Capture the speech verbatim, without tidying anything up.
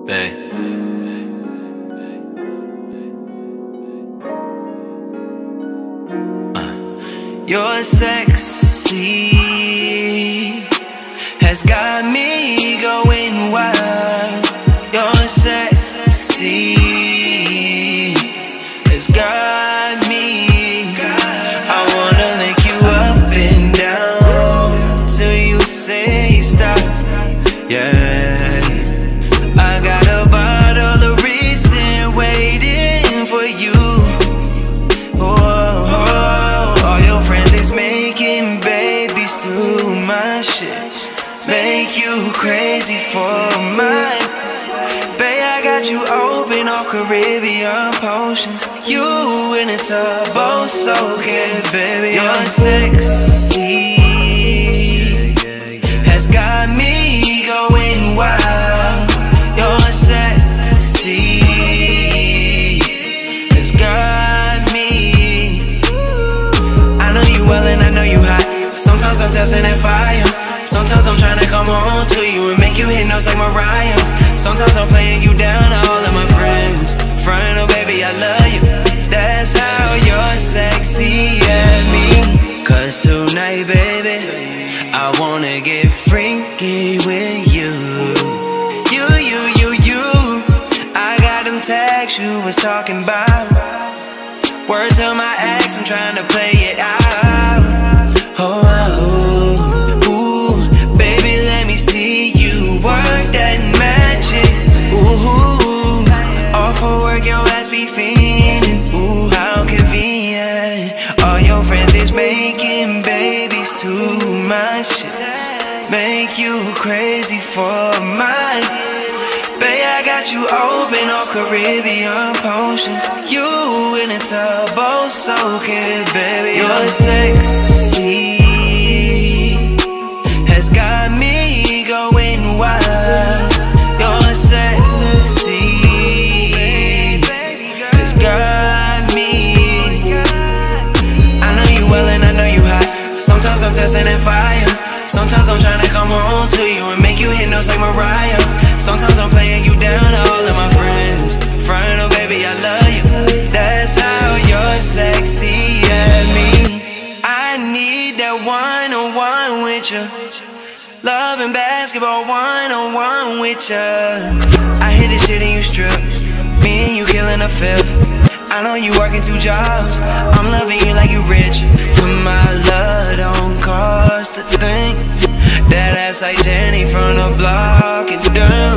Bae. Uh. You're sexy, has got me going wild. You're sexy, has got me. I wanna lick you up and down till you say stop. Yeah, I got a bottle of Riesling waiting for you. Oh, oh, all your friends is making babies to my shit, make you crazy for mine. Babe, I got you open, all Caribbean potions. You in a tub, oh so good, baby. You're sexy, has got me going wild. You're sexy, has got me. I know you well and I know you hot. Sometimes I'm testing that fire. Sometimes I'm trying to come home to you and make you hit notes like Mariah. Sometimes I'm playing you down to all of my friends. Front, oh baby, I love you. That's how you're sexy at me. Cause tonight, baby, I wanna get freaky with you. You, you, you, you. I got them tags you was talking about. Word to my ex, I'm trying to play it out. Oh, oh, ooh, baby, let me see you work that magic. Ooh, all for work, your ass be fiending. Ooh, how convenient. All your friends is making babies to my shit, make you crazy for mine. Babe, I got you open, all Caribbean potions. You in a tub, oh so good, baby. You're sexy, has got me going wild. You're sexy, has got me. I know you well and I know you hot. Sometimes I'm testing that fire. Sometimes I'm trying to come home to you and make you hit notes like Mariah. Sometimes I'm playing you down to all of my friends. Front, oh baby, I love you. That's how you're sexy at me. I need that one-on-one with you. Love and basketball one-on-one with you. I hit this shit and you strip. Me and you killing a fifth. I know you working two jobs. I'm loving you like you rich. But my love don't cost a thing. That ass like Jenny from the block and down.